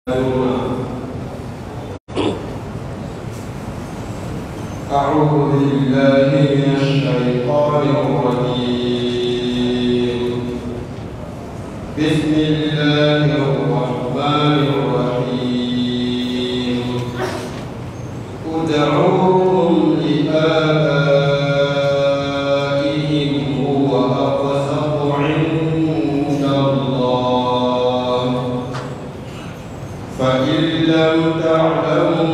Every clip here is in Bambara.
أعوذ بالله من الشيطان الرجيم. بسم الله الرحمن الرحيم. ادعوهم لآبائهم هو أقسط عند الله فإن لم تعلموا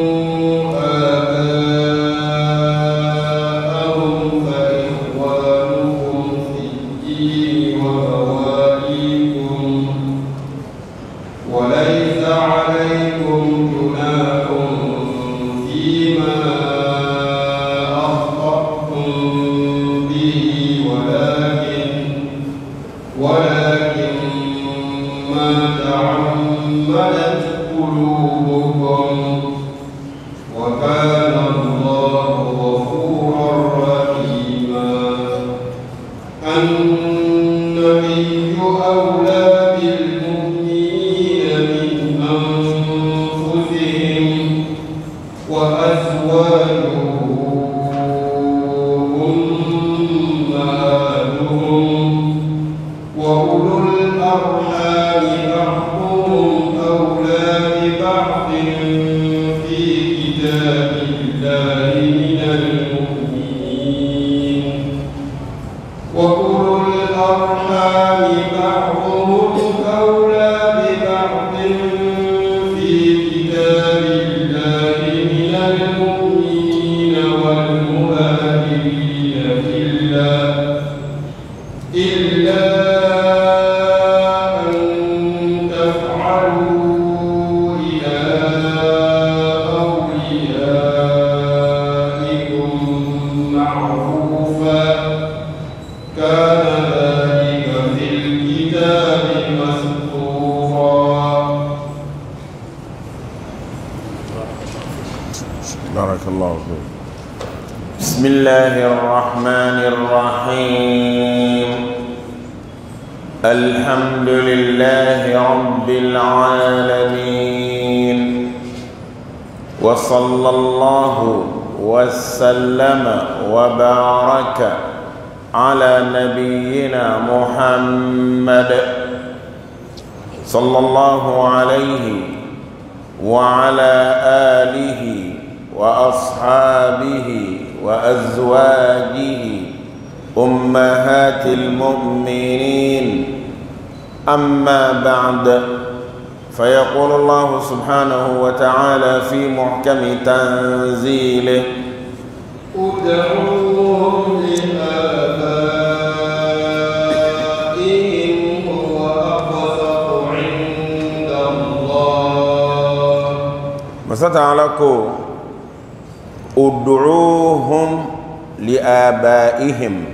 ولكن ما تعمدت قلوبكم وكان الله غفورا رحيما. النبي أولى بالمؤمنين من أنفسهم وأزواجه وأولو الأرحام بعضهم أولى ببعض في كتاب الله من المؤمنين. وأولو الأرحام بعضهم أولى ببعض في كتاب الله من المؤمنين والمهاجرين إلا بارك الله فيك. بسم الله الرحمن الرحيم. الحمد لله رب العالمين، وصلى الله وسلم وبارك على نبينا محمد صلى الله عليه وعلى آله وأصحابه وأزواجه أمهات المؤمنين. أما بعد، فيقول الله سبحانه وتعالى في محكم تنزيله: ادعوهم لآبائهم هو أقسط عند الله. مساتعلكو ادعوهم لآبائهم.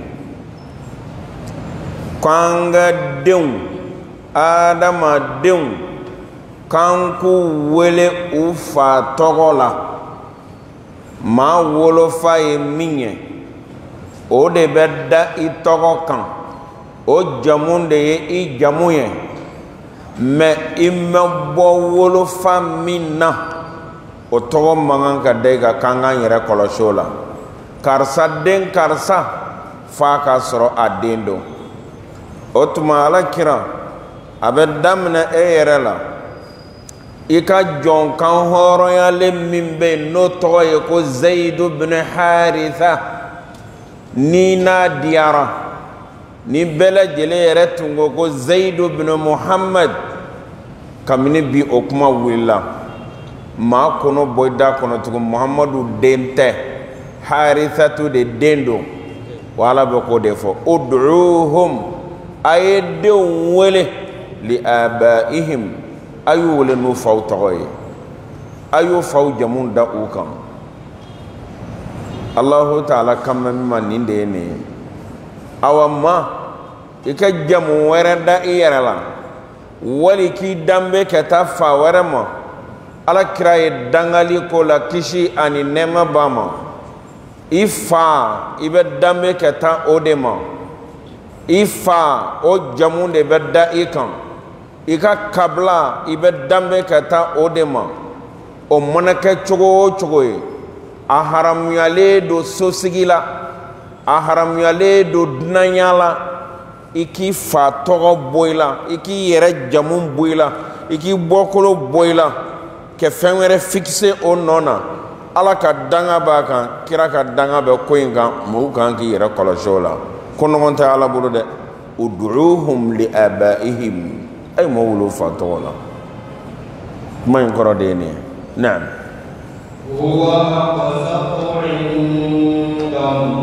كانغا دون آدم دون كانكو ولي أوفا تغلا ما ولفا يميني او دي بدا إتغو كان او جمون دي إي جموية ما إما بو ولفا منا o togo mangan ka dega kanga yere koloshola karsa den karsa fa ka soro adendo o tuma ala kira abe damna e yere la ika jon kan horo ya le mimbe no togo ye ko Zaid ibn Haritha ni na diara ni bela jele yere tungo ko Zaid ibn Muhammad kamini bi okuma willa ma kono boyda kono tugu Muhammadu dente Harithatu de dendo wala bako defo ud'uhum ayde wele li abaihim ayu wele no fawtoy ayu faw jamun da ukam Allah ta'ala kamma man ninde ne awamma ika jamu werada iyarala wali ki dambe ka tafa werama ala kiraye dangali ko la kishi ani nema bama ifa ibe dambe keta odema ifa o jamunde bedda ikan ika kabla ibe dambe kata odema o monake chogo chogo a haram yale do sosigila a haram yale do dunanyala iki fa togo boila iki yere jamun boila iki bokolo boila ke fenwere fixe o nona ala ka danga ba kan kira ka danga be ko inga mo kan ki yere kolosola kono monta ala bulu de ud'uuhum li abaihim ay mawlu fatola man koro de ni na'am huwa aqsatu 'inda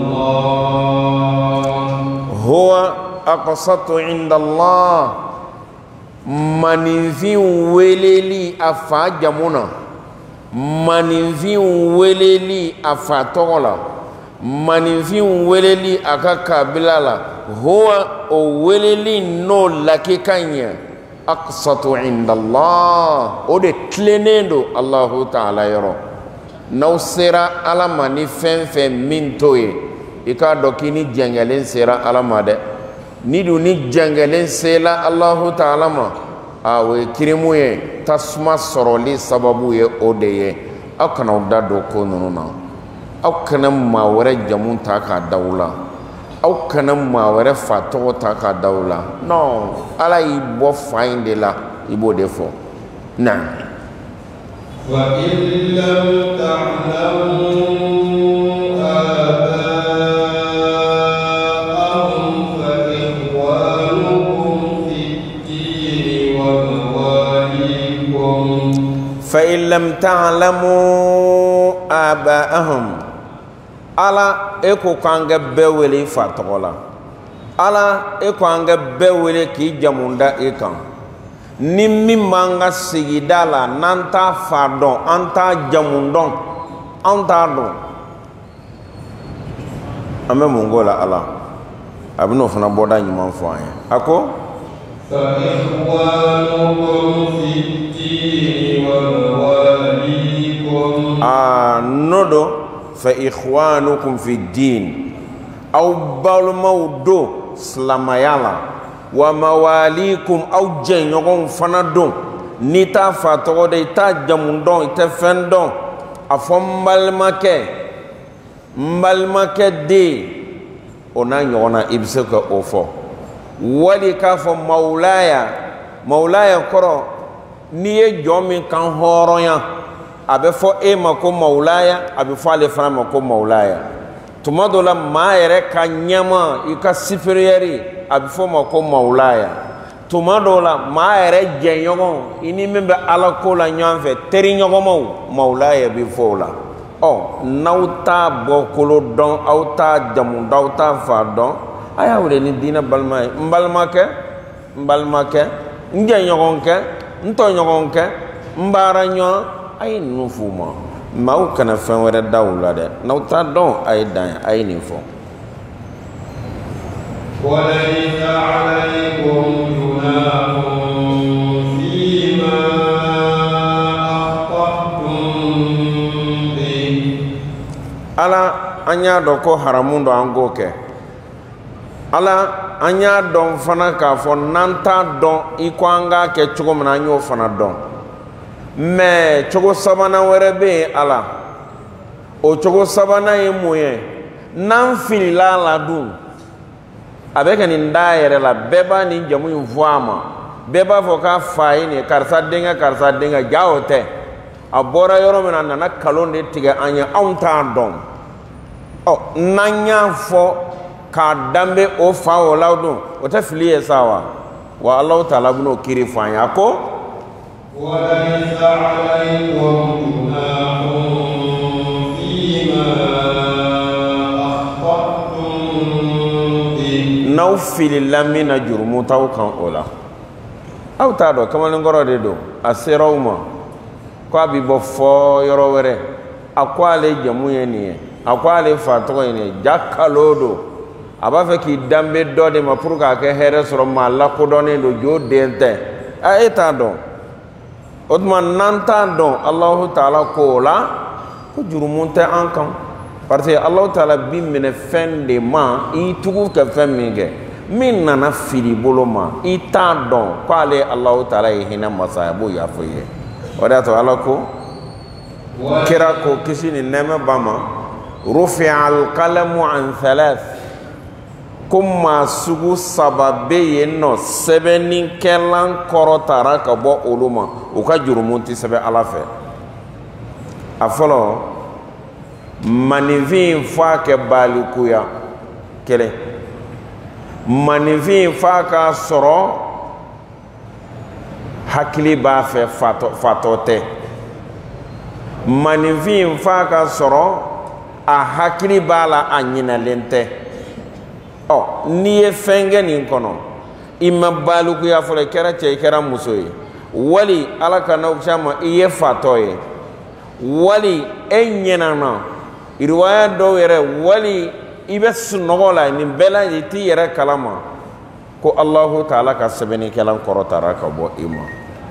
Allah huwa aqsatu 'inda Allah manivin weleli afa jamuna manivin weleli afa tola manivin weleli aka kabila la huwa o weleli no lakikanya aqsatu 'inda Allah o de tlenendo Allahu ta'ala yoro naw sera ala mani fenfe mintoye ika dokini jengelen sera ala made ni du ni jengelen sela Allahu ta'ala ma awe kirimuye tasma soroli sababu ye odeye akana dado ko nununa akana mawere jamun ta ka dawla akana mawere fato ta ka dawla no ala ibo find la ibo defo na wa illam ta'lamu فإن لم تعلموا آباءهم ألا إكو كانغ بيولي فاتولا ألا إكو كانغ بيولي كي جموندا إكان نمي مانغا سيدالا نانتا فادون أنتا جموندون أنتا دون أمي مونغولا ألا أبنو فنا بودا نيمان فواني أكو فإخوانكم في الدين ومواليكم نودو فإخوانكم في الدين أو بالمودو سلاميالا ومواليكم أو جنيون فندون نتا فاتو دي تا جموندون تفندون أفهم مبالمكة دي ona nyona ibseka ofo wali ka fo maulaya koro niye jomi kan horonya abe fo e mako maulaya abe fo ale fana mako maulaya tumadola maere ka nyama ika superiori abe fo mako maulaya tumadola maere jenyogo ini membe ala ko la nyanfe teri nyogo maulaya bi fo la oh nauta bokolo don auta jamu dauta fa don aya wule ni dina balmay mbalmake nje nyogonke nto nyogonke mbara nyo ay nufuma mau kana fenwere dawla de nauta don ay dan ay nifo وليس عليكم جناح فيما ala anya doko haramundo angoke ala anya don fana ka fo nanta don ikwanga ke chugo mana nyo fana don me chugo sabana werebe ala o chugo sabana yemuye nan filila la dun avec ni ndaire la beba ni jamu yuvama beba foka faini karsa denga jaote abora yoro mena nana kalonde tiga anya aunta don oh nanya fo ka dambe o fa o lawdun o ta filiye sawa wa Allah ta'ala buno kiri fanya ko وليس عليكم جناح فيما أخطأتم به nawfil lamina jurmu tawkan ola aw ta do kamal ngoro de do asirawma ko abi bo fo yoro were akwale jamu yeni akwale fatogo yeni jakalodo aba fe ki dambe do de ma pour ka ke here soro ma la ko doni do jodente a eta do odman nanta do Allah ta'ala ko la ko jurumunte ankan parce que Allah ta'ala bi mene fende ma i tugu ka femme ge min nana fili bolo ma i t'a dɔn k'ale Allahu taala ye hinɛ masa ye a b'o yafa i ye o de y'a to Ala ko kira ko kisi ni nɛɛmɛ b'a ma rufi'a al-qalamu an thalath ko maa sugu saba bɛ yen nɔ sɛbɛnnikɛlan kɔrɔtara ka bɔ olu ma u ka jurumu tɛ sɛbɛn Ala fɛ a fɔlɔ maninfin f'a kɛ balikuya kelen maninfin f'a ka sɔrɔ hakili b'a fɛ fatɔ tɛ maninfin f'a ka sɔrɔ a hakili b'a la a ɲinalen tɛ n'i ye fɛn kɛ nin kɔnɔ i ma balikuya fɔlɔ i kɛra cɛ i kɛra muso ye wali Ala ka n'aw cɛ ma i ye fatɔ ye wali e ɲɛnana riwaya dɔw yɛrɛ wali i bɛ sunɔgɔ la nin bɛɛ la i t'i yɛrɛ kalama ko Allahu taala ka sɛbɛnnikɛlan kɔrɔtara ka bɔ i ma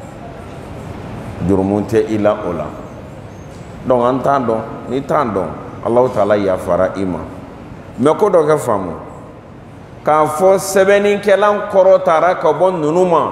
jurumu tɛ i la o la donc an t'a dɔn n'i t'a dɔn Allahu taala yafara i ma mais ko dɔ kɛ faamu k'a fɔ sɛbɛnnikɛlan kɔrɔtara ka bɔ ninnu ma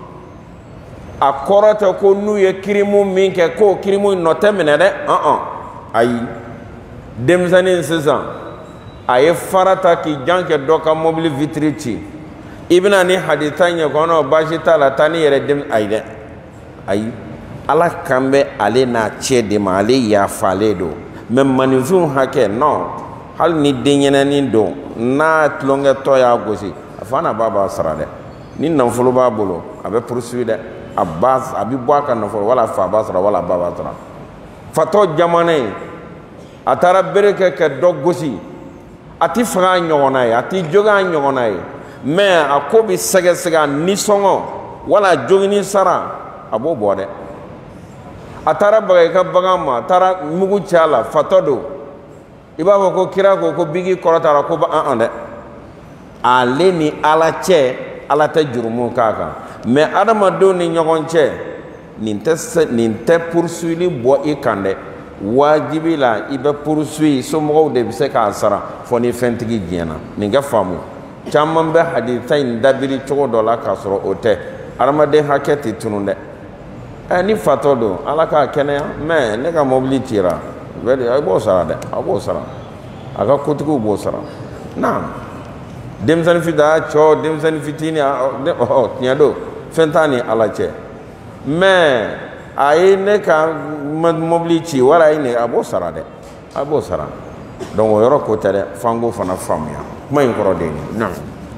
a kɔrɔ tɛ ko n'u ye kirimu min kɛ k'o kirimu nɔ tɛ minɛ dɛ ayi denmisɛnnin sisan a ye fara ta k'i jan kɛ dɔ ka mobili vitiri ci i bɛna ni hadita ɲɛ kɔnɔ baasi t'a la taa ni yɛrɛ denmisɛnnin ayi dɛ ayi Ala kan bɛ ale n'a cɛ de ma ale yafalen don mais maninfinw hakɛ non hali ni denɲɛnɛnin don n'a tulonkɛtɔ y'a gosi a fa n'a ba b'a sara dɛ ni nafolo b'a bolo a bɛ poursuivre dɛ a bɛ bɔ a ka nafolo wala fa b'a sara wala ba b'a sara fatɔ jamana ye a taara bere kɛ ka dɔ gosi a ti faga a ɲɔgɔnna ye a ti jogi a ɲɔgɔnna ye mais a ko bɛ sɛgɛsɛgɛ a nisɔngɔ wala jogini sara a b'o bɔ dɛ a taara baga i ka bagan ma a taara mugu cɛ a la fatɔ don i b'a fɔ ko kira ko bigi kɔrɔtara ko dɛ ale ni Ala cɛ Ala tɛ jurumu k'a kan mais adamadenw ni ɲɔgɔn cɛ nin tɛ poursuivre bɔ i kan dɛ wajibi la i bɛ poursuivre somɔgɔw de bɛ se k'a sara fɔ ni fɛntigi diɲɛna nin ka faamu caman bɛ hadisa in dabiri cogo dɔ la k'a sɔrɔ o tɛ adamaden hakɛ tɛ tunun dɛ ni fatɔ don Ala k'a kɛnɛya mais ne ka mobili cira a b'o sara dɛ a b'o sara a ka kotigiw b'o sara naam denmisɛnnin fitinin a cɔ denmisɛnnin fitinin tiɲɛ don fɛn t'a ni Ala cɛ mais a ye ne ka mobili ci wala a ye ne a b'o sara dɛ a b'o sara donc o yɔrɔ ko tɛ dɛ f'an k'o fana faamuya kuma in kɔrɔ de ye nin naam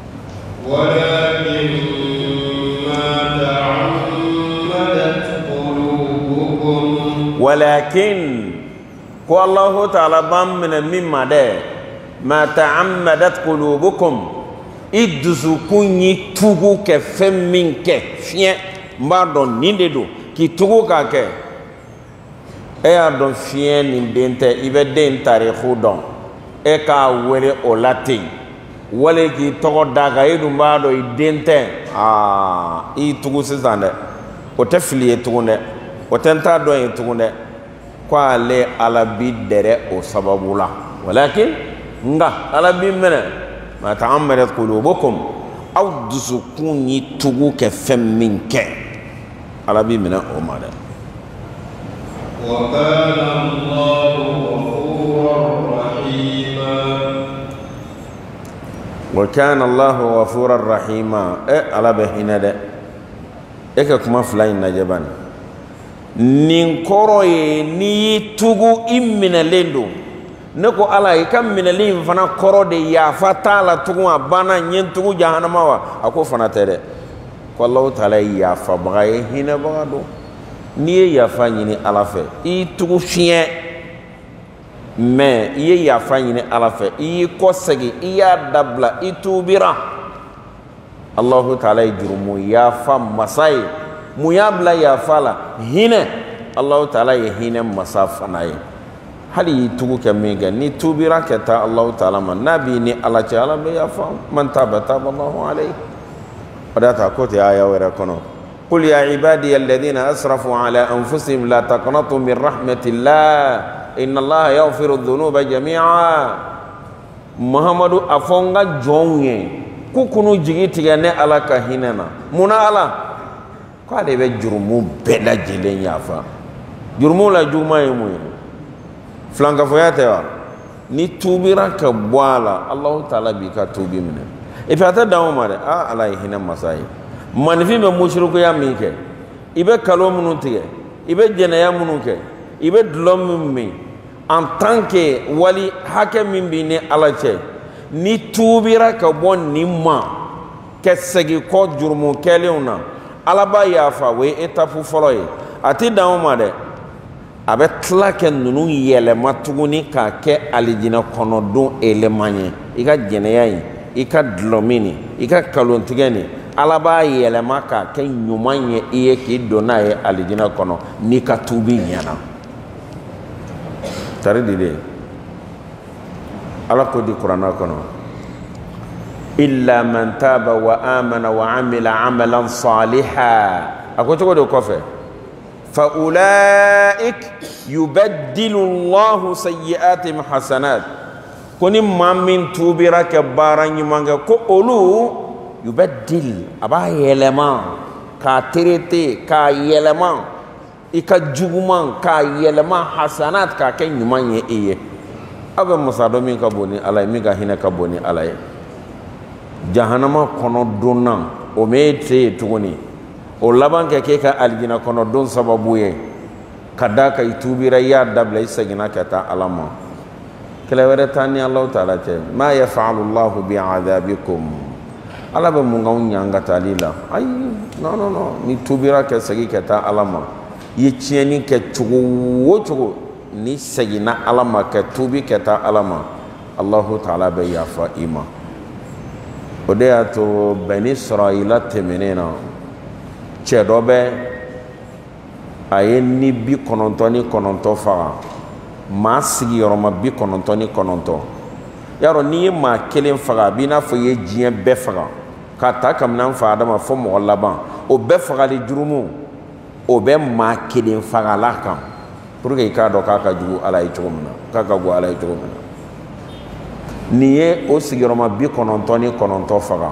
walakin ko Allahu taala b'an minɛ min ma dɛ ma ta'ammadat qulubukum i dusukun y'i tugu kɛ fɛn min kɛ fiɲɛ n b'a dɔn nin de don k'i tugu k'a kɛ e y'a dɔn fiɲɛ nin den tɛ i bɛ den tarikhu dɔn e k'a wele o la ten wale k'i tɔgɔ d'a kan e dun b'a dɔn i den tɛ i y'i tugu sisan dɛ o tɛ fili ye tugun dɛ o tɛ n t'a dɔn ye tugun dɛ ko ale Ala bi dɛrɛ o sababu la walakin nga Ala bi minɛ ma ta'ammadat qulubukum aw dusukun y'i tugu kɛ fɛn min kɛ Ala bi minɛ o ma dɛ wa kana Allahu ghafuran rahima Ala bɛ hinɛ dɛ e ka kuma fila in lajɛ bani nin kɔrɔ ye n'i y'i tugu i minɛlen don ne ko Ala i ka minɛli in fana kɔrɔ de yafa t'a la tugun a banna n ye n tugu jahanama wa a ko fana tɛ dɛ ko Allahu taala ye yafabaga ye hinɛbaga don n'i ye yafa ɲini Ala fɛ i y'i tugu fiɲɛ mais i ye yafa ɲini Ala fɛ i y'i kɔ segin i y'a dabila i tuubira Allahu taala ye jurumu yafa masa ye mun y'a bila yafa la hinɛ Allahu taala ye hinɛ masa fana ye hali y'i tugu kɛ min kɛ ni tuubira ka taa Allahu taala ma n'a b'i ni Ala cɛ Ala bɛ yafa man taaba taaba Allahu alayhi o de y'a to a ko ten aya wɛrɛ kɔnɔ qul ya ibadiya alladhina asrafu ala anfusihim la taqnatu min rahmatillah inna Allaha yaghfiru dhunuba jami'a Muhammadu a fɔ n ka jɔnw ye ku kunu jigi tigɛ ne ala ka hinɛ na mun na ala k'ale bɛ jurumu bɛɛ lajɛlen yafa jurumu la juguman ye mun ye filankafoya tɛ wa ni tuubira ka bɔ a la alahu taala b'i ka tuubi minɛ et puis a tɛ dan o ma dɛ ala ye hinɛ masa ye manifin bɛ musirikuya min kɛ i bɛ kalo minnu tigɛ i bɛ jɛnɛya minnu kɛ i bɛ dulɔ min min en tant que wali hakɛ min b'i ni ala cɛ ni tuubira ka bɔ nin ma ka segin kɔ jurumu kɛlenw na ala b'a yafa o ye étape fɔlɔ ye a tɛ dan o ma dɛ a bɛ tila kɛ ninnu yɛlɛma tuguni k'a kɛ alijinɛ kɔnɔdon élément ye i ka jɛnɛya in i ka dulɔmin nin i ka kalontigɛ nin ala b'a yɛlɛma k'a kɛ ɲuman ye i ye k'i don n'a ye alijinɛ kɔnɔ n'i ka tuubi ɲɛna tari de de ala ko di kuranna kɔnɔ illa man taba wa amana wa amila amalan saliha a ko cogo de kɔfɛ fa ulaik yubaddilu allahu sayyi'atihim hasanat ko ni maa min tuubira kɛ baara ɲuman kɛ ko olu yubaddil a b'a yɛlɛma k'a terete k'a yɛlɛma i ka juguman k'a yɛlɛma hasanat k'a kɛ ɲuman ye i ye aw bɛ masa dɔ min ka bon ni ala ye min ka hinɛ ka bon ni ala ye jahanama kɔnɔ donna o m'e te yen tuguni o laban kɛ k'e ka alijinɛ kɔnɔ don sababu ye ka da ka i tuubira i y'a dabila i seginna ka taa ala ma kɛlɛ wɛrɛ t'an ni alahu taala cɛ ma yaf'alu llahu bi'adabikum ala bɛ mun k'anw ɲɛ an ka taali la ayi non non non ni tuubira ka segin ka taa ala ma i ye tiɲɛni kɛ cogo o cogo ni seginna ala ma ka tuubi ka taa ala ma alahu taala bɛ yafa i ma o de y'a to bani israila tɛmɛnen na cɛ dɔ bɛ a ye ni 99 faga maa sigiyɔrɔma 99 yarɔ n'i ye maa kelen faga a b'i n'a fɔ i ye diɲɛ bɛɛ faga k'a ta kabini fa adama fɔ mɔgɔ laban o bɛɛ fagali jurumu o bɛ maa kelen fagala kan pour que i k'a dɔn k'a ka jugu ala ye cogo min na k'a ka go ala ye cogo min na nin ye o sigiyɔrɔma 99 faga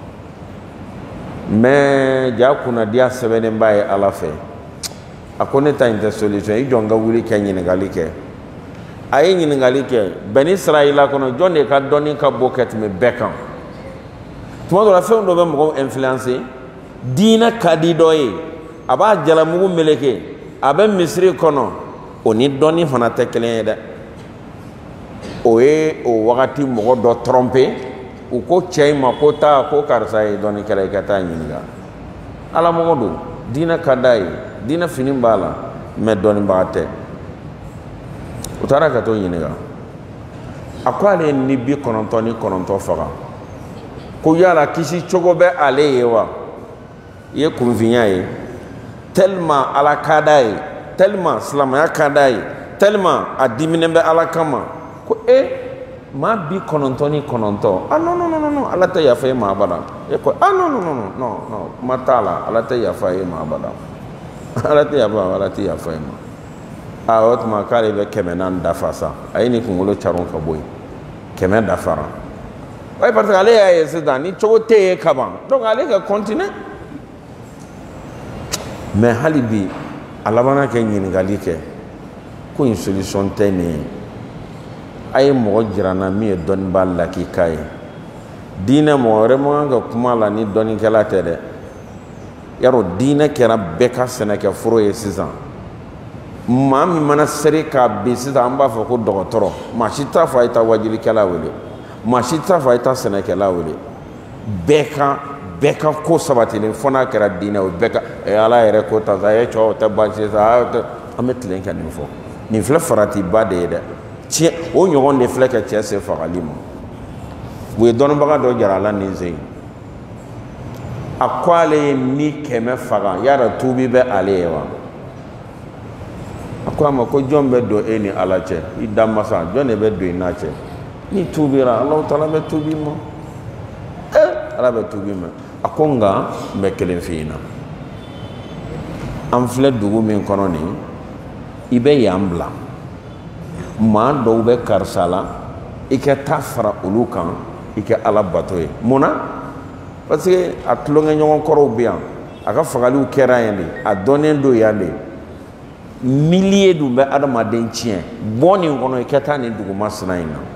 mais ja kunnadiya sɛbɛnnen b'a ye ala fɛ a ko ne ta in tɛ solution i jɔn ka wuli kɛ ɲininkali kɛ a ye ɲininkali kɛ bɛn israila kɔnɔ jɔn de ka dɔnni ka bɔ ka tɛmɛ bɛɛ kan tuma dɔ la fɛn dɔ bɛ mɔgɔw influencer diinɛ ka di dɔ ye a b'a jalamugu meleke a bɛ misiri kɔnɔ o ni dɔnni fana tɛ kelen ye dɛ o ye o wagati mɔgɔ dɔ tromper u ko cɛ in ma ko taa ko karisa ye dɔnnikɛla i ka taa ɲininka ala mɔgɔ don diinɛ ka d'a ye diinɛ fini b'a la mais dɔnnibaga tɛ u taara ka t'o ɲininka a ko ale ni 99 faga ko yala kisi cogo bɛ ale ye wa i ye kunfinya ye tellement ala ka d'a ye tellement silamɛya ka d'a ye tellement a diminen bɛ ala kama ko maa 99 ah non non non non ala tɛ yafa ye maa bada e ko ah non non non non non kuma t'a la ala tɛ yafa ye maa bada ala tɛ yafa ye ma o tuma k'ale bɛ 400 dafa sa a ye ni kunkolo caron ka bɔ yen 100 dafara waaye parce que ale y'a ye sisan ni cogo tɛ ye ka ban donc ale ka continuer mais hali bi a labanna kɛ ɲininkali kɛ ko in solution tɛ nin ye a ye mɔgɔ jira n na min ye dɔnnibaa lakika ye diinɛ mɔgɔ wɛrɛ man kan ka kuma la ni dɔnnikɛla tɛ dɛ yarɔ diinɛ kɛra bɛɛ ka sɛnɛkɛforo ye sisan maa min mana seri k'a bin sisan an b'a fɔ ko dɔgɔtɔrɔ maa si t'a fɔ a ye taa wajilikɛla wele maa si t'a fɔ a ye taa sɛnɛkɛla wele bɛɛ ka ko sabatilen fɔ n'a kɛra diinɛ o bɛɛ ka ala yɛrɛ ko tan sa e cɛ o tɛ baasi sa an bɛ tilen ka nin fɔ nin filɛ faratiba de ye dɛ tiɲɛ o ɲɔgɔn de filɛ ka cɛ se fagali ma u ye dɔnnibaga dɔ jara a la nin sen a ko ale ye ni 100 faga yala tuubi bɛ ale ye wa a ko a ma ko jɔn bɛ don e ni ala cɛ i danmasa jɔn de bɛ don i n'a cɛ ni tuubira alahu taala bɛ tuubi ma ala bɛ tuubi ma a ko nka n bɛ kelen f'i ɲɛna an filɛ dugu min kɔnɔ nin i bɛ yan bila maa dɔw bɛ karisa la i ka taa fara olu kan i kɛ ala bato ye mun na parce que a tulonkɛ ɲɔgɔn kɔrɔw bɛ yan a ka fagaliw kɛra yan de a dɔnnen don yan de milliers dun bɛ adamaden tiɲɛ bɔ nin kɔnɔ i ka taa nin duguma sina in na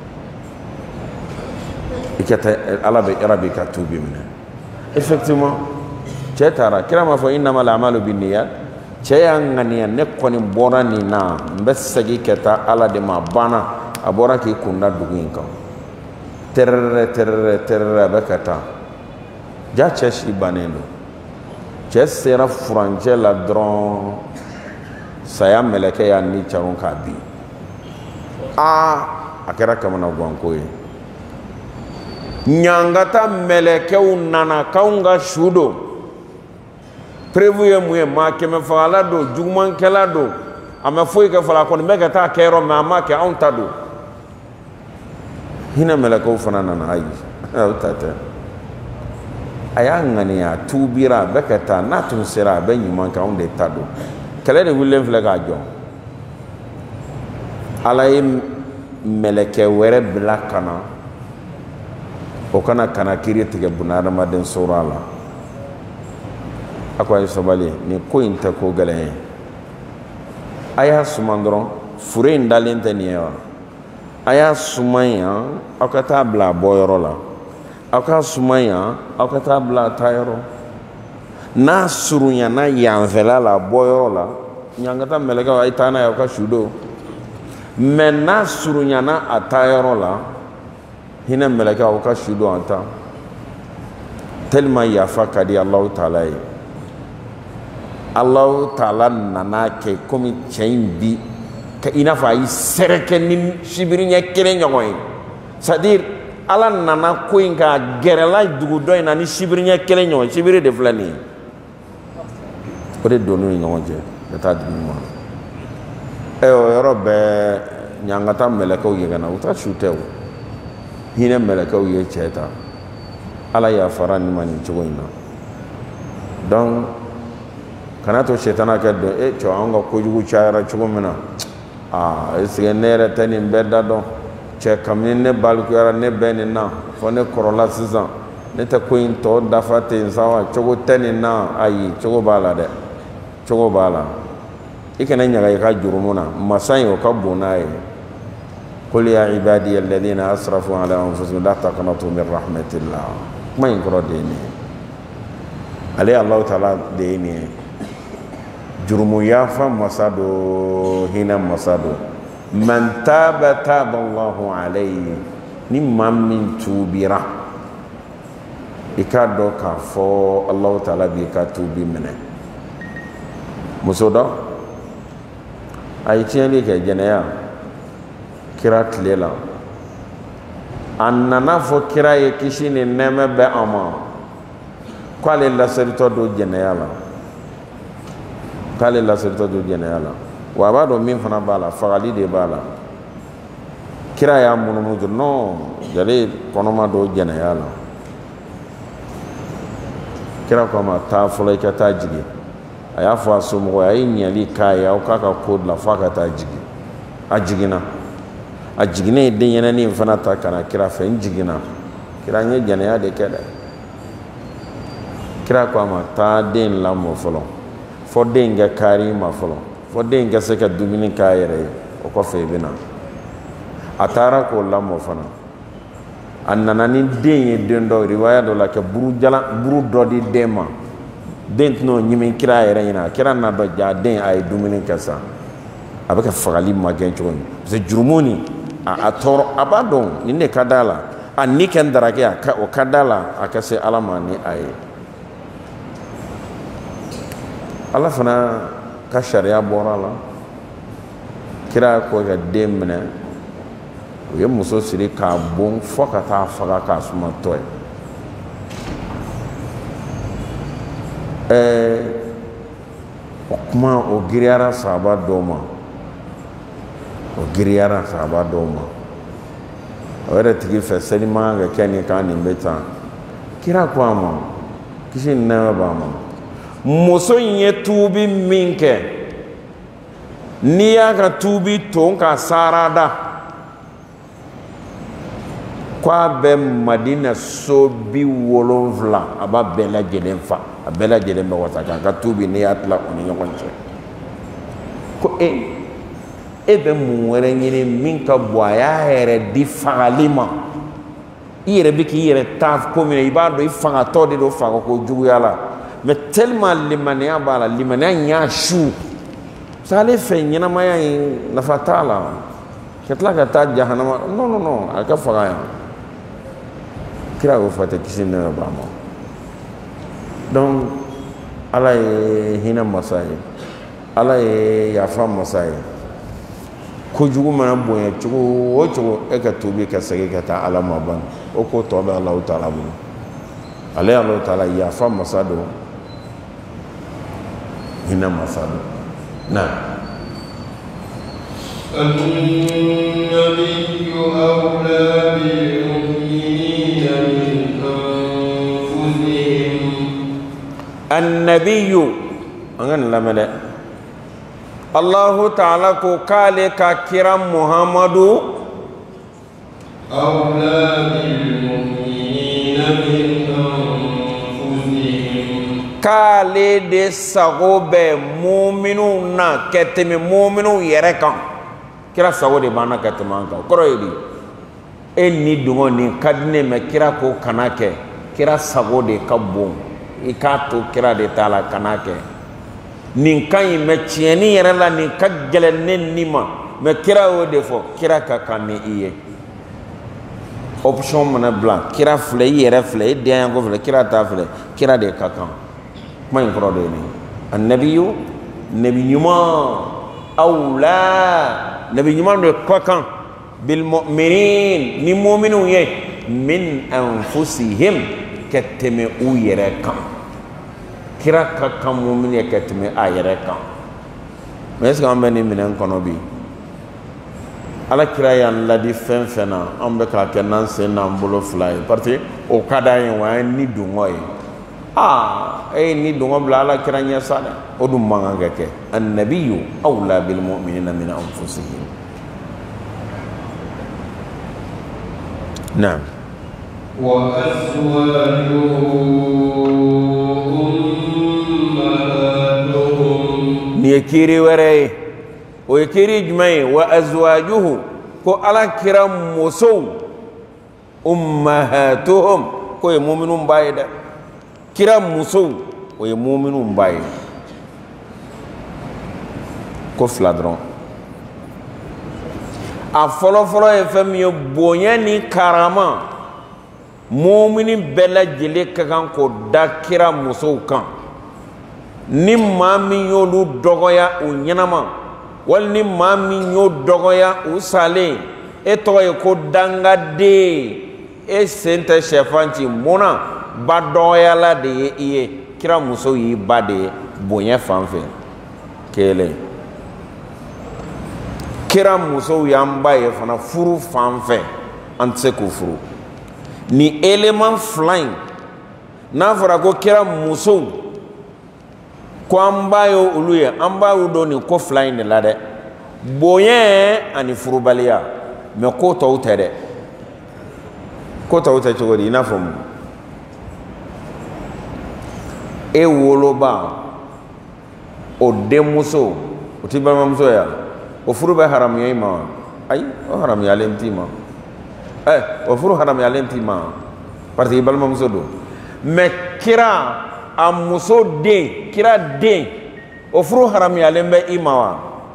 i ka taa ala bɛ ka tuubi minɛ effectivement cɛ taara kira m'a fɔ innamal a'malu binniyat cɛ y'a ŋaniya ne kɔni bɔra nin na n bɛ segin ka taa ala de ma a banna a bɔra k'i kunda dugu in kan tɛrɛrɛ a bɛ ka taa ja cɛ si bannen don cɛ sera furancɛ la dɔrɔn saya mɛlɛkɛ y'a ni caron k'a bin a kɛra kamanaganko ye ɲangata mɛlɛkɛw nana k'anw ka su don prévu ye mun ye maa kɛmɛ fagala don jugumankɛla don a ma foyi kɛ fɔlɔ a kɔni bɛ ka taa kɛ yɔrɔ mɛ a ma kɛ anw ta don hinɛ mɛlɛkɛw fana nana ayi o ta tɛ a y'a ŋaniya a tuubira a bɛ ka taa n'a tun sera a bɛ ɲuman kɛ anw de ta don kɛlɛ de wulilen filɛ k'a jɔ ala ye mɛlɛkɛ wɛrɛ bila ka na o kana kana kiiri tigɛ bunahadamaden sɔrɔ a la a ko a ye sabali nin ko in tɛ ko gɛlɛn ye a y'a suman dɔrɔn fure in dalen tɛ nin ye wa a y'a suman yan aw ka taa bila a bɔyɔrɔ la aw ka suman yan aw ka taa bila a taayɔrɔ n'a surunyana yanfɛla la a bɔyɔrɔ la ɲangata mɛlɛkɛw a ye taa n'a ye aw ka su don mɛ n'a surunyana a taayɔrɔ la hinɛ mɛlɛkɛ aw ka su don a ta tellement yafa ka di Allahu Taala ye Allahu Taala nana kɛ komi cɛ in bi ka i n'a fɔ a y'i sɛrɛkɛ ni sibiri ɲɛ kelen ɲɔgɔn ye c'est à dire ala nana ko in k'a gɛrɛla dugu dɔ in na ni sibiri ɲɛ kelen ɲɔgɔn sibiri de filɛ nin ye o de donn'u ni ɲɔgɔn cɛ ka taa dugu ma o yɔrɔ bɛɛ ɲangata mɛlɛkɛw yɛgɛnna u ta su tɛ o hinɛ mɛlɛkɛw ye cɛ ta ala yafara nin ma nin cogo in na donc kana to sɛtana kɛ don cɛ an ka kojugu cayara cogo min na est-ce que ne yɛrɛ tɛ nin bɛɛ da dɔn cɛ kabini ne balikuyara ne bɛ nin na fɔ ne kɔrɔla sisan ne tɛ ko in tɔ dafa ten sa wa cogo tɛ nin na ayi cogo b'a la dɛ cogo b'a la i kana ɲaga i ka jurumu na masa in o ka bon n'a ye qul ya ibadiya alladhina asrafu ala anfusihim la taqnatu min rahmatillah kuma in kɔrɔ de ye nin ye ale Allahu Taala de ye nin ye jurumu yafa masa do hinɛ masa do man taba taba Allahu alayhi ni maa min tuubira i k'a dɔn k'a fɔ Allahu Taala b'i ka tuubi minɛ muso dɔ a ye tiɲɛli kɛ jɛnɛya kira tile la a nana fɔ kira ye kisi ni nɛɛmɛ bɛ a ma k'ale laseritɔ don jɛnɛya la k'ale laseritɔ don jɛnɛya la wa a b'a dɔn min fana b'a la fagali de b'a la kira y'a munumunu non jale kɔnɔma don jɛnɛya la kira ko a ma taa fɔlɔ i ka taa jigin a y'a fɔ a somɔgɔw a ye ɲɛli k'a ye aw k'a ka ko dilan f'a ka taa jigin a jiginna a jiginnen ye denyɛrɛnin in fana ta ka na kira fɛ n jiginna kira n ye jɛnɛya de kɛ dɛ kira ko a ma taa den lamɔ fɔlɔ fɔ den kɛ kaari ma fɔlɔ fɔ den ka se ka dumuni k'a yɛrɛ ye o kɔfɛ i bɛ na a taara k'o lamɔ fana a nana ni den ye den dɔ riwaya dɔ la ka buru dɔ di den ma den tɛn'o ɲimi kira yɛrɛ ɲɛna kira na dɔ ja den a ye dumuni kɛ sa a bɛ ka fagali ma kɛ cogo min parce que jurumu nin a tɔɔrɔ a b'a dɔn nin de ka d'a la a ni kɛ n darake o ka d'a la a ka se ala ma ni a ye ala fana ka sariya bɔra la kira ko ka den minɛ u ye muso siri k'a bon fɔ ka taa faga k'a suma tɔ ye o kuma o giriyara sahaba dɔw ma o giriyara sahaba dɔw ma o yɛrɛ tigi fɛ seli man kan ka kɛ nin kan nin bɛ tan kira ko a ma kisi ni nɛɛma b'a ma muso in ye tuubi min kɛ n'i y'a ka tuubi ton ka sara da kwa be Madina so bi wolonvla aba bela jelen fa abela jelen be wataka ka tubi ni atla oni nyokonche ko e be mu were nyini min ka boya here di fagalima ire bi ki ire taf ko mi ibado ifanga to de do fago ko jugu yala mais tellement limania bala limania nya shu sale fe nyina maya na fatala ketla ka ta jahannama non aka faga ya kira go fata kisin na ba mo donc ala hina masai ala ya fam masai ko jugu mana bonya jugu o jugu e ka tubi ka sege ka ta ala maban o ko to ba Allah taala bu ala Allah taala ya fam masado hina masado na النبي أولى بالمؤمنين من أنفسهم النبي أنغن لمدة الله تعالى قال كرم محمد أولى بالمؤمنين من أنفسهم قال de sago be mu'minu na ketemi mu'minu yere kan kira sago de bana ketema kan koro yidi ni dungo ni kadine me kira ko kanake kira sago de kabon ikato kira de tala kanake nin kan me tieni yere la ni ka gelenen ni ma me kira o de fo kira ka kan iye option mana blanc kira fle yere fle de yan go fle kira ta fle kira de ka kan man koro de ni annabiyu nabi nyuma awla nabi nyuma de ka kan bil mu'minin ni mu'minu ye min anfusihim keteme u yere kan kira ka kan mu'min ye keteme a yere kan mais est-ce qu'on ben ni minen kono bi ala kira yan ladi fen fena ambe ka kenan sen na mbolo fly parti o kada yin wa ni dungoy ni dungo bla ala kira nya sada o dum manga gake annabiyyu awla bil mu'minina min anfusihim na'am wa azwajuhum ummahatuhum ni kiri were o kiri jumai wa azwajuhu ko ala kira muso ummahatuhum ko e mu'minun bayda kira muso o e mu'minun bayda ko fladron a folo e fam yo bonya ni karama mu'minin bela jele kan ko da kira muso kan ni mami yolu dogoya o nyanama wal ni mami nyo dogoya o sale e to e ko danga de e sente chefanti mona ba doya la de iye kira muso yi ba de bonya fanfe kele kira muso yamba ye fana furu fanfe antse ko furu ni element flying na fara ko kira muso ko ambayo uluye ambayo do ni ko flying de la de boyen ani furubaliya me ko to utere ko to utere chogodi ina fom e woloba o demuso o tiba mamso ya o furuba haram yima ay o haram ya lentima o furu haram ya lentima parti bal mamso do me kira amuso de kira de o furu haram ya lembe imawa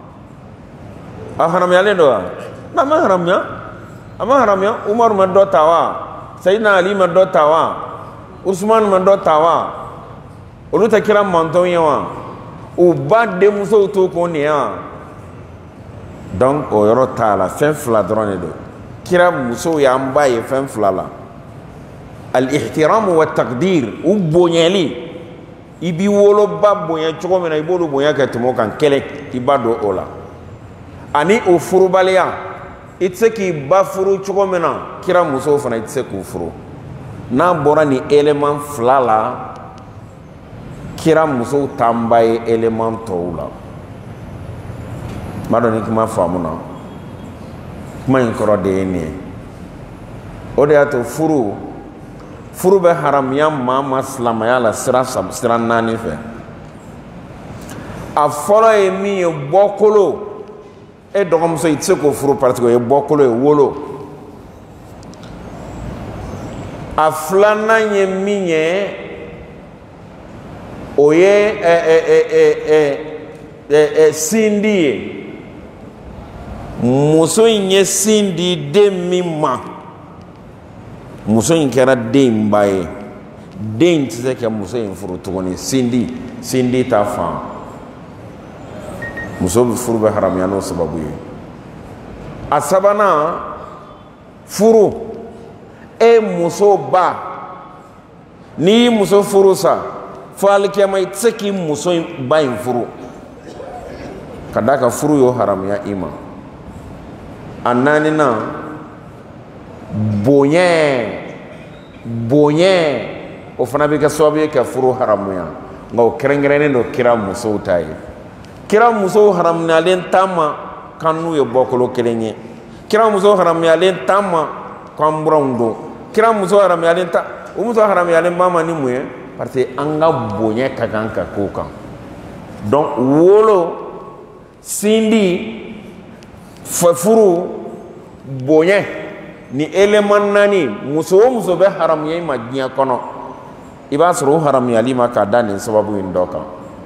a haram ya lendo na ma haram ya ama haram ya umar man do tawa sayyidina ali man do tawa usman man do tawa olu ta kira manton yawa o ba de muso to ko ne ya donc o yoro tala fen fla drone do kira muso ya mbaye fen fla la al ihtiram wa taqdir u bonyeli ibi wolo ba bonya chogo mena ibolo bonya ka timo kan kele ibado ola ani o furubalia itse ki ba furu chogo mena kira muso fana itse ku furu na bora ni element flala kira muso tambaye element toula mado ni kuma famuna kuma inkoro de ni o de y'a to furu bɛ haramuya maa ma silamɛya la sira naani fɛ a fɔlɔ ye min ye bɔkolo e dɔgɔmuso i tɛ se k'o furu parce que o ye bɔkolo ye wolo a filanan ye min ye o ye sindi ye muso in ye sin di den min ma muso in kɛra den ba ye den tɛ se ka muso in furu tuguni sindi ta fan muso furu bɛ haramuya n'o sababu ye a sabanan furu e muso ba n'i y'i muso furu sa fo alikiyama i tɛ se k'i muso ba in furu ka d'a kan furu y'o haramuya i ma a naaninan bonya o fana bɛ kɛ sababu ye ka furu haramuya nka o kɛrɛnkɛrɛnnen don kira musow ta ye kira musow haramuyalen ta ma kan n'u ye bɔkolo kelen ye kira musow haramuyalen ta ma kan buranw don kira musow haramuyalen ta o muso haramuyalen ba ma ni mun ye parce que an ka bonya ka kan ka k'o kan donc wolo sindi furu bonya ni eleman naani muso o muso bɛ haramuya i ma diɲɛ kɔnɔ i b'a sɔrɔ o haramuyali ma k'a da nin sababu in dɔ kan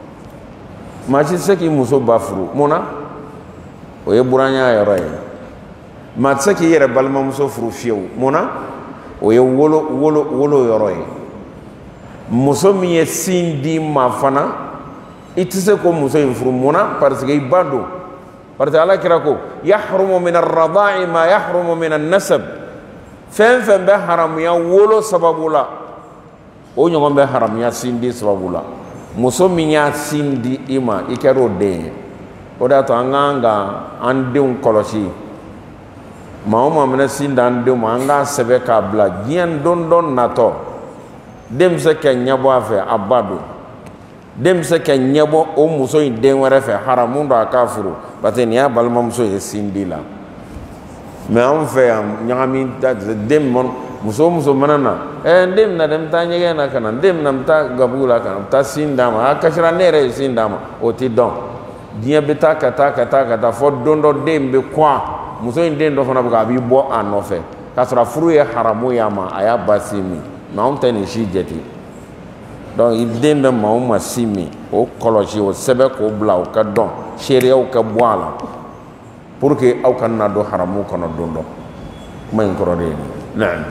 maa si tɛ se k'i muso ba furu mun na o ye buranya yɔrɔ ye maa tɛ se k'i yɛrɛ balimamuso furu fiyewu mun na o ye wolo yɔrɔ ye muso min ye sin di ma fana i tɛ se k'o muso in furu mun na parce que i ba don parce que ala kira ko yahrumu min ar-radaa'i ma yahrumu min an-nasab fɛn fɛn bɛ haramuya wolo sababu la o ɲɔgɔn bɛ haramuya sin di sababu la muso min y'a sin di i ma i kɛra o den ye o de y'a to an k'an ka an denw kɔlɔsi maa o maa mana sin di an denw ma an k'a sɛbɛn k'a bila diɲɛ don dɔ natɔ den bɛ se ka ɲɛbɔ a fɛ a ba don den bɛ se ka ɲɛbɔ o muso in den wɛrɛ fɛ haramu don a k'a furu parce que nin y'a balimamuso ye sin di la mɛ anw fɛ yan ɲagami den muso o muso mana na n den bɛna dɛ n bɛ taa ɲɛgɛn na ka na n den bɛna n bɛ taa gabugu la ka na n bɛ taa sin d'a ma a kasira ne yɛrɛ ye sin d'a ma o tɛ dɔn diɲɛ bɛ taa ka taa fɔ don dɔ den bɛ kɔn muso in den dɔ fana bɛ a b'i bɔ a nɔfɛ k'a sɔrɔ furu ye haramu y'a ma a y'a ba sin min mɛ anw tɛ nin si jate donc i den bɛ maa o maa sin min o kɔlɔsi o sɛbɛn k'o bila o ka dɔn seereyaw ka bɔ a la pour que aw kana na don haramu kɔnɔ don dɔ kuma in kɔrɔ de ye nin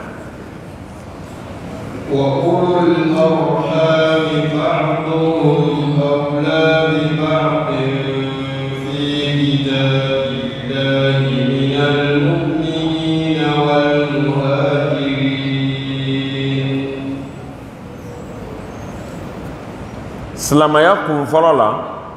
وأولو الأرحام بعضهم أولى ببعض في كتاب الله من المؤمنين والمهاجرين. silamɛya kun fɔlɔ la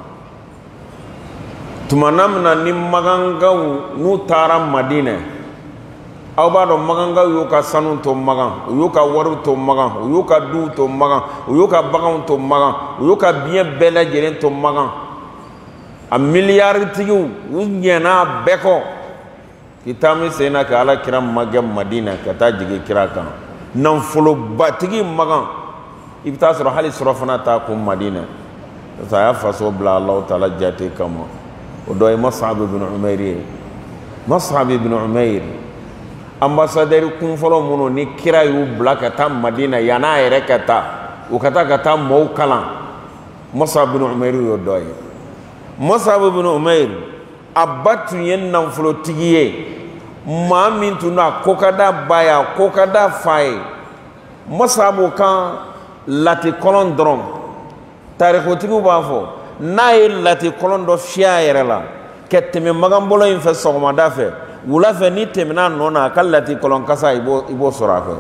tumana min na ni magangaw n'u taara madinɛ aw b'a dɔn magangaw y'u ka sanu to magan u y'u ka wariw to magan u y'u ka duw to magan u y'u ka baganw to magan u y'u ka biɲɛ bɛɛ lajɛlen to magan a miliyaritigiw u ɲɛna bɛɛ kɔ k'i taa min sen na ka ala kira magɛ madinɛ ka taa jigin kira kan nafolobatigi magan i bɛ taa sɔrɔ hali surafana t'a kun madinɛ parce que a y'a faso bila alahu taala jate kama o dɔ ye Mus'ab ibn Umayr ye Mus'ab ibn Umayr ambassadeur kun fɔlɔ minnu ni kira y'u bila ka taa madina yan'a yɛrɛ ka taa u ka taa mɔɔw kalan Mus'ab ibn Umayr y'o dɔ ye Mus'ab ibn Umayr a ba tun ye nafolotigi ye maa min tun don a ko ka d'a ba ye a ko ka d'a fa ye Mus'ab kan lati kɔlɔn dɔrɔn tarikotigiw b'a fɔ n'a ye lati kɔlɔn dɔ fiyɛ a yɛrɛ la ka tɛmɛ maganbɔlɔ in fɛ sɔgɔmada fɛ wula fɛ ni tɛmɛna a nɔ na a ka lati kɔlɔn kasa i b'o sɔrɔ a fɛ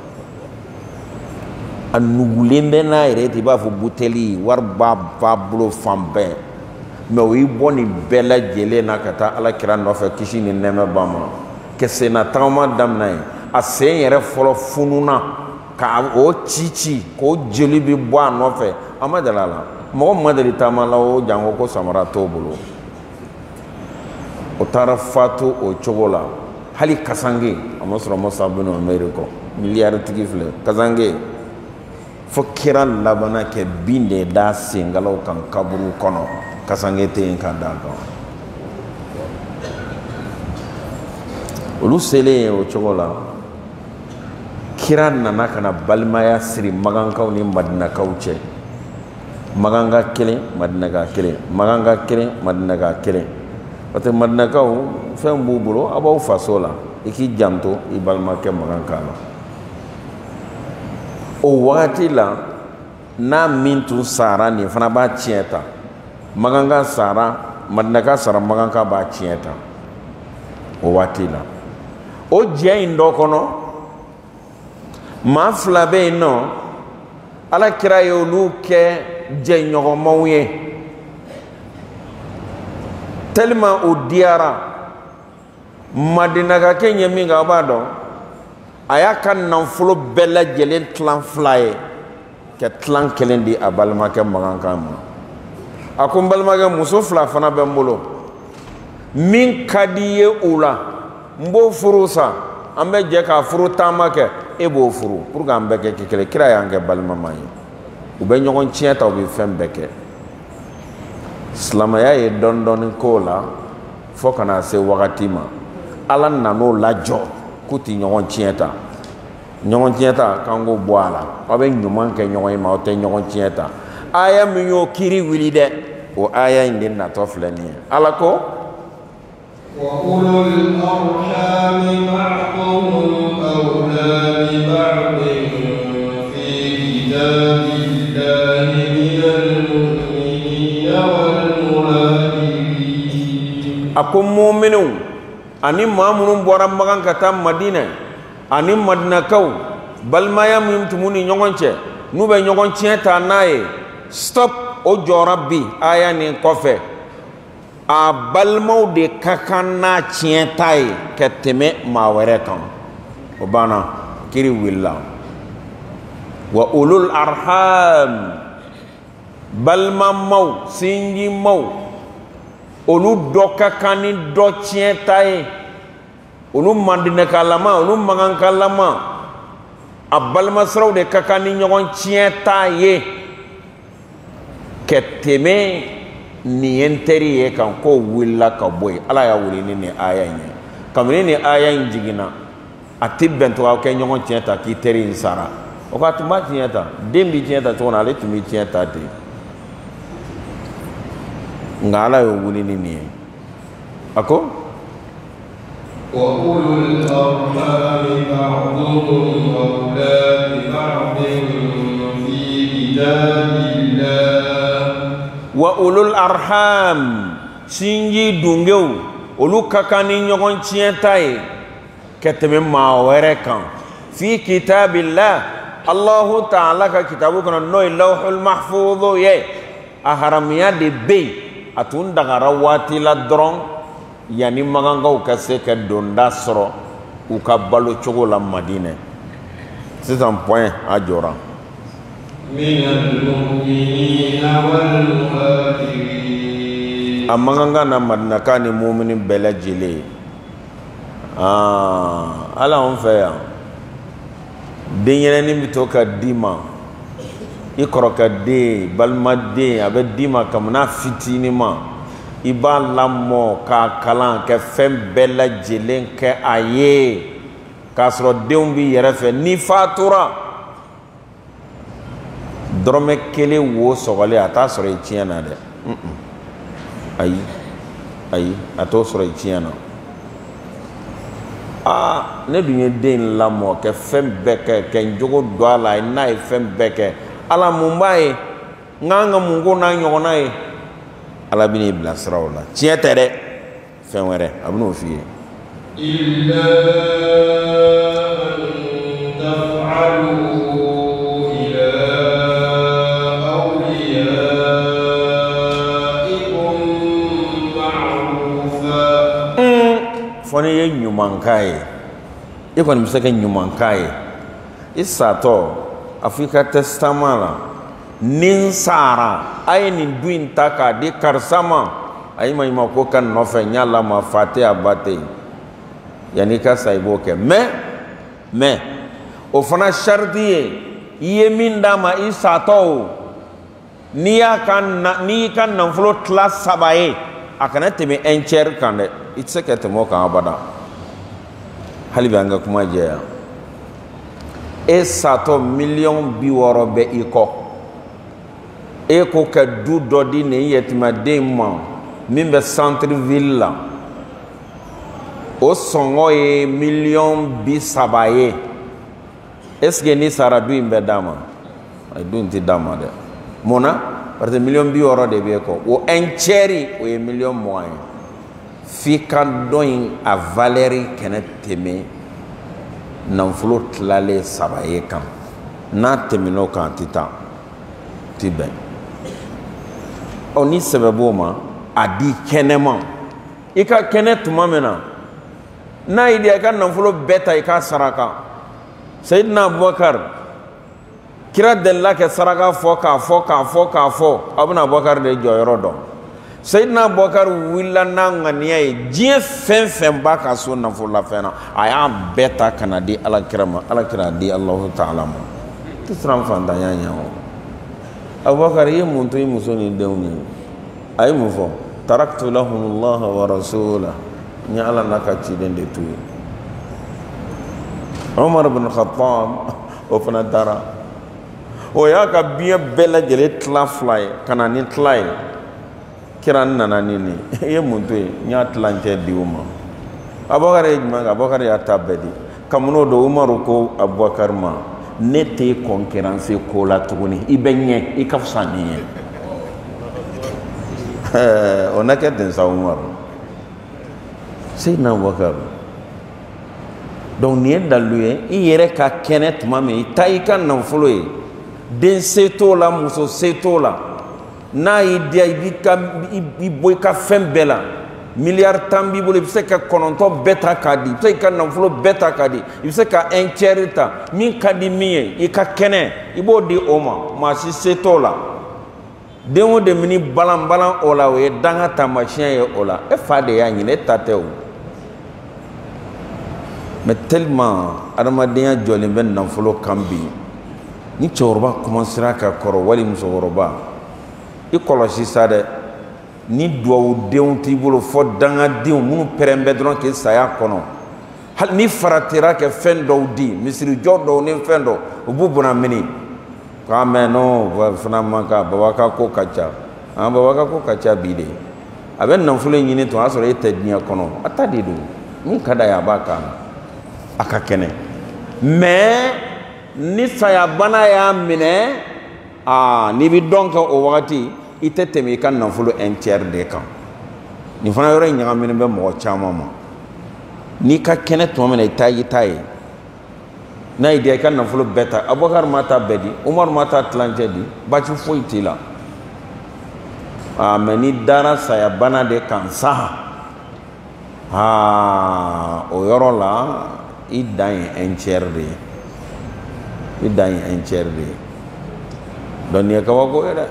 a nugulen bɛ n'a yɛrɛ ten i b'a fɔ buteli wari b'a bolo fan bɛɛ mɛ o y'i bɔ nin bɛɛ lajɛlen na ka taa ala kira nɔfɛ kisi ni nɛɛmɛ ba ma ka senna tagama daminɛ ye a sen yɛrɛ fɔlɔ fununa ka o ci k'o jeli bɛ bɔ a nɔfɛ a ma deli a la mɔgɔ ma deli taama la o janko ko samara t'o bolo o taara fatu o cogo la hali kasange amo sɔrɔ Mus'ab bin Umair kɔ miliyari tigi filɛ kasange fo kira labana kɛ bin de da sengalaw kan kaburu kɔnɔ kasange tɛ yen ka da kan olu selen o cogo la kira nana kana balimaya siri magankaw ni madinakaw cɛ maganka kelen madinaka kelen maganka kelen madinaka kelen parce que madinakaw fɛn b'u bolo a b'aw faso la i k'i janto i balimakɛ maganka la o wagati la n'a min tun sara nin fana b'a tiɲɛ ta maganka sara madinaka sara maganka b'a tiɲɛ ta o waati la o jɛ in dɔ kɔnɔ maa fila bɛ yen nɔ ala kira ye olu kɛ jɛɲɔgɔnmaw ye tellement o diyara madinaka kɛ ɲɛ min kan a b'a dɔn a y'a ka nafolo bɛɛ lajɛlen tilan fila ye ka tilan kelen di a balimakɛ maganka ma a ko n balimakɛ muso fila fana bɛ n bolo min ka di ye o la n b'o furu sa an bɛ jɛ k'a furu taama kɛ e b'o furu pour que an bɛɛ kɛ kelen kira y'an kɛ balimama ye u bɛ ɲɔgɔn tiɲɛ ta u bɛ fɛn bɛɛ kɛ silamɛya ye dɔɔni dɔɔni k'o la fo ka na se wagati ma ala nan'o lajɔ k'u tɛ ɲɔgɔn tiɲɛ ta ɲɔgɔn tiɲɛ ta k'an k'o bɔ a la aw bɛ ɲuman kɛ ɲɔgɔn ye ma aw tɛ ɲɔgɔn tiɲɛ ta aya min y'o kiiri wuli dɛ o aya in de natɔ filɛ nin ye ala ko وأولو الأرحام بعضهم أولى ببعض في كتاب الله من المؤمنين والمهاجرين أكون مؤمنون أني مامون بورا مغان كتاب مدينة أني مدينكو بل ما يمين تموني نيونچه نوبه نيونچه تاناي stop o jorabi aya ni kofe a balmaw de ka kan n'a tiɲɛ ta ye ka tɛmɛ maa wɛrɛ kan o banna kiri wulila wa ulul arham balimamaw sinjimaw olu dɔ ka kan ni dɔ tiɲɛ ta ye olu mandinakalama olu magankalama a balimasiraw de ka kan ni ɲɔgɔn tiɲɛ ta ye ka tɛmɛ nin ye n teri ye kan k'o wulila ka bɔ yen ala y'a wuli ni nin aya in ye kabini nin aya in jiginna a tɛ bɛn to aw kɛ ɲɔgɔn tiɲɛ ta k'i teri in sara o ko a tun b'a tiɲɛ ta den b'i tiɲɛ ta cogo min na ale tun b'i tiɲɛ ta ten nka ala y'o wuli ni nin ye a ko وأولو الأرحام بعضهم أولى ببعض في كتاب الله wa ulul arham sinji dungew olu ka kan ni ɲɔgɔn tiɲɛ ta ye ka tɛmɛ maa wɛrɛ kan fi kitabillah Allahu ta'ala ka kitabu kɔnɔ n'o ye lawhul mahfudu ye a haramuya de bɛ yen a tun dagara waati la dɔrɔn yanni magankaw ka se ka donda sɔrɔ u ka balo cogo la Madinɛ sisan point a jɔra من المؤمنين والمهاجرين amanga na madinaka ni mu'minin bɛɛ lajɛlen ala anw fɛ yan denyɛrɛnin bɛ to ka di ma i kɔrɔkɛ den balimaden a bɛ di ma kabini fitinin ma i b'a lamɔ k'a kalan kɛ fɛn bɛɛ lajɛlen kɛ a ye k'a sɔrɔ denw b'i yɛrɛ fɛ n'i fatura dɔrɔmɛ kelen wo sɔgɔlen a t'a sɔrɔ i tiɲɛ na dɛ ayi a t'o sɔrɔ i tiɲɛ na ne dun ye den lamɔ kɛ fɛn bɛɛ kɛ ka n jogo don a la n'a ye fɛn bɛɛ kɛ ala mun b'a ye n k'an ka mun ko n'a ɲɔgɔnna ye ala bɛ n'i bilasira o la tiɲɛ tɛ dɛ fɛn wɛrɛ a bɛ n'o f'i ye إلا أن تفعلوا fɔni ye ɲumanka ye i kɔni bɛ se ka ɲumanka ye i satɔ a fɔ i ka testament la ni n sara a ye nin du in ta k'a di karisa ma a yi ma ko ka nɔfɛ n y'a lama fa tɛ a ba tɛ yen yani ka sa i b'o kɛ mais o fana sharti ye i ye min d'a ma i satɔ o n'i y'i ka nafolo tila 3 ye a kana tɛmɛ 1/3 kan dɛ i tɛ se ka tɛmɛ o kan abada hali bi an ka kuma jɛya e satɔ 60,000,000 bɛ i kɔ e ko ka du dɔ di nin yɛtimaden ma min bɛ centre ville la o sɔngɔ ye 300,000 ye est-ce que ni sara du in bɛ d'a ma ayi du in tɛ d'a ma dɛ mun na parce que 60,000,000 de b'e kɔ o 1/3 o ye 20,000,000 ye f'i ka dɔn in a valeur kɛnɛ tɛmɛ nafolo tilalen 3 ye kan n'a tɛmɛn'o kan a tɛ taa ti bɛn ɔ ni sɛbɛ b'o ma a di kɛnɛma i ka kɛnɛ tuma min na n'a y'i diya i ka nafolo bɛɛ ta i ka saraka Sayidina Abubakar kira delila ka saraka fɔ k'a fɔ aw bɛna Abubakar de jɔyɔrɔ dɔn Sayidina Abubakar wulila n'a ŋaniya ye diɲɛ fɛn fɛn b'a ka so nafolafɛn na a y'a bɛɛ ta ka na di alakira ma alakira di Alahu Taala ma tɛ siran fantanya ɲɛ o Abubakar i ye mun to i muso ni denw ye a ye mun fɔ taraktu lahumullaha wa rasulahu n ye Ala n'a ka ciden de to ye Umar ibn Khattab o fana taara o y'a ka biɲɛ bɛɛ lajɛlen tila 2 ye ka na ni tila ye kira nana ni nin i ye mun to ye n y'a tilancɛ di o ma Abubakar ye jumɛn kɛ Abubakar y'a ta bɛɛ di kabini o don Umaru ko Abubakar ma ne tɛ concurrence ko la tuguni i bɛ ɲɛ i ka fisa ni ye o na kɛ ten sa Umaru Sayidina Abubakar donc nin ye dalilu ye i yɛrɛ ka kɛnɛ tuma min i ta i ka nafolo ye den se t'o la muso se t'o la n'a y'i diya i bɔ i ka fɛn bɛɛ la miliyari 10 b'i bolo i bɛ se ka 9 bɛɛ ta k'a di i bɛ se ka nafolo bɛɛ ta k'a di i bɛ se ka 1/3 ta min ka di min ye i ka kɛnɛ i b'o di o ma maa si se t'o la den o den mini balan o la o ye danga taamasiyɛn ye o la e fa de y'a ɲini e ta tɛ o mais tellement adamadenya jɔlen bɛ nafolo kan bi ni cɛkɔrɔba commencera ka kɔrɔ wali musokɔrɔba i kɔlɔsi sa dɛ ni duwawudenw t'i bolo fɔ dangadenw minnu pɛrɛn bɛ dɔrɔn k'i saya kɔnɔ hali ni faratira kɛ fɛn dɔw di misirijɔ dɔw ni fɛn dɔw u b'u bɔnna mini k'a mɛn non fana man kan baba ka ko ka ca baba ka ko ka ca bi de a bɛ nafolo ɲini tun o y'a sɔrɔ e tɛ diɲɛ kɔnɔ a ta de don min ka d'a ye a b'a k'a la a ka kɛnɛ mais ni sayabana y'a minɛ n'i bɛ dɔn kɛ o wagati i tɛ tɛmɛ i ka nafolo 1/3 de kan nin fana yɔrɔ in ɲagaminen bɛ mɔgɔ caman ma n'i ka kɛnɛ tuma min na i ta y'i ta ye n'a y'i diya i ka nafolo bɛɛ ta Abubakar ma ta bɛɛ di Umaru ma ta tilancɛ di baasi foyi t'i la mais ni dara sayabana de kan sa o yɔrɔ la i dan ye 1/3 de ye i dan ye 1/3 de ye donc nin ye kabako ye dɛ